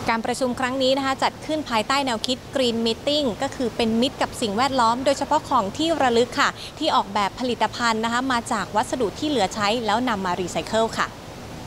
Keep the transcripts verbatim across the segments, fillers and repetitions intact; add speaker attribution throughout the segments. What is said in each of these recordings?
Speaker 1: การประชุมครั้งนี้นะคะจัดขึ้นภายใต้แนวคิด Green Meeting ก็คือเป็นมิตรกับสิ่งแวดล้อมโดยเฉพาะของที่ระลึกค่ะที่ออกแบบผลิตภัณฑ์นะคะมาจากวัสดุที่เหลือใช้แล้วนำมารีไซเคิลค่ะ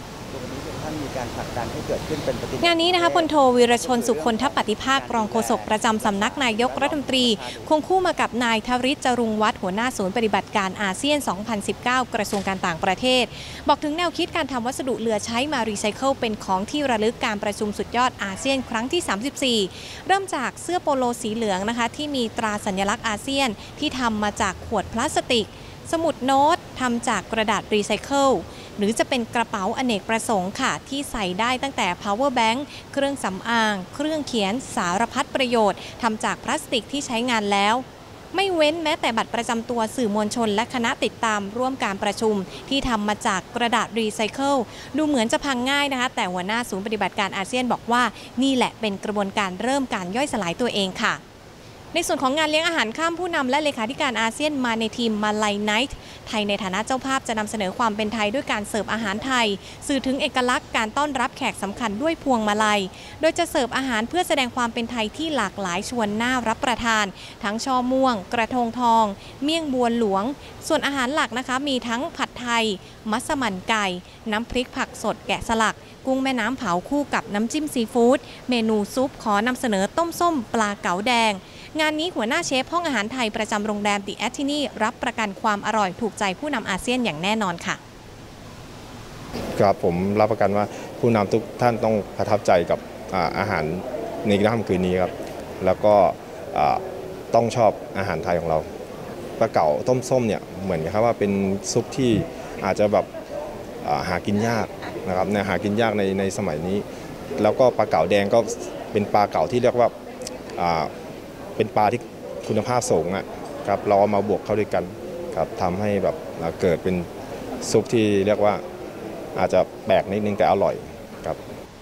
Speaker 1: งานนี้นะคะพลโทวีรชนสุคนทปฏิภาครองโฆษกประจำสำนักนายกรัฐมนตรีควงคู่มากับนายทริศจรุงวัฒน์หัวหน้าศูนย์ปฏิบัติการอาเซียน สองพันสิบเก้า กระทรวงการต่างประเทศบอกถึงแนวคิดการทำวัสดุเหลือใช้มารีไซเคิลเป็นของที่ระลึกการประชุมสุดยอดอาเซียนครั้งที่ สามสิบสี่ เริ่มจากเสื้อโปโลสีเหลืองนะคะที่มีตราสัญลักษณ์อาเซียนที่ทำมาจากขวดพลาสติกสมุดโน้ตทำจากกระดาษรีไซเคิลหรือจะเป็นกระเป๋าอเนกประสงค์ค่ะที่ใส่ได้ตั้งแต่ power bank เครื่องสำอางเครื่องเขียนสารพัดประโยชน์ทำจากพลาสติกที่ใช้งานแล้วไม่เว้นแม้แต่บัตรประจำตัวสื่อมวลชนและคณะติดตามร่วมการประชุมที่ทำมาจากกระดาษรีไซเคิลดูเหมือนจะพังง่ายนะคะแต่หัวหน้าศูนย์ปฏิบัติการอาเซียนบอกว่านี่แหละเป็นกระบวนการเริ่มการย่อยสลายตัวเองค่ะในส่วนของงานเลี้ยงอาหารข้ามผู้นำและเลขาธิการอาเซียนมาในทีมมาลัยไนท์ไทยในฐานะเจ้าภาพจะนำเสนอความเป็นไทยด้วยการเสิร์ฟอาหารไทยสื่อถึงเอกลักษณ์การต้อนรับแขกสำคัญด้วยพวงมาลัยโดยจะเสิร์ฟอาหารเพื่อแสดงความเป็นไทยที่หลากหลายชวนน่ารับประทานทั้งช่อม่วงกระทงทองเมี่ยงบัวหลวงส่วนอาหารหลักนะคะมีทั้งผัดไทยมัสมั่นไก่น้ำพริกผักสดแกะสลักกุ้งแม่น้ำเผาคู่กับน้ำจิ้มซีฟู้ดเมนูซุปขอนำเสนอต้มส้มปลาเก๋าแดงงานนี้หัวหน้าเชฟห้องอาหารไทยประจำโรงแรมดิแอทที่นี่รับประกันความอร่อยถูกใจผู้นำอาเซียนอย่างแน่นอนค่ะ
Speaker 2: ครับผมรับประกันว่าผู้นำทุกท่านต้องประทับใจกับอาหารในค่ำคืนนี้ครับแล้วก็ต้องชอบอาหารไทยของเราปลาเก๋าต้มส้มเนี่ยเหมือนกับว่าเป็นซุปที่อาจจะแบบหากินยากนะครับหากินยากในในสมัยนี้แล้วก็ปลาเก๋าแดงก็เป็นปลาเก๋าที่เรียกว่าเป็นปลาที่คุณภาพสูงอ่ะครับเราเอามาบวกเข้าด้วยกันครับทำให้แบบเกิดเป็นซุปที่เรียกว่าอาจจะแปลกนิดนึงแต่อร่อยครับ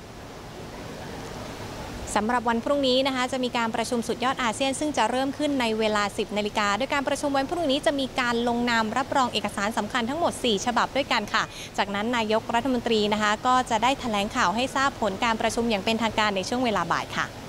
Speaker 1: สำหรับวันพรุ่งนี้นะคะจะมีการประชุมสุดยอดอาเซียนซึ่งจะเริ่มขึ้นในเวลา สิบนาฬิกาโดยการประชุมวันพรุ่งนี้จะมีการลงนามรับรองเอกสารสำคัญทั้งหมดสี่ฉบับด้วยกันค่ะจากนั้นนายกรัฐมนตรีนะคะก็จะได้แถลงข่าวให้ทราบผลการประชุมอย่างเป็นทางการในช่วงเวลาบ่ายค่ะ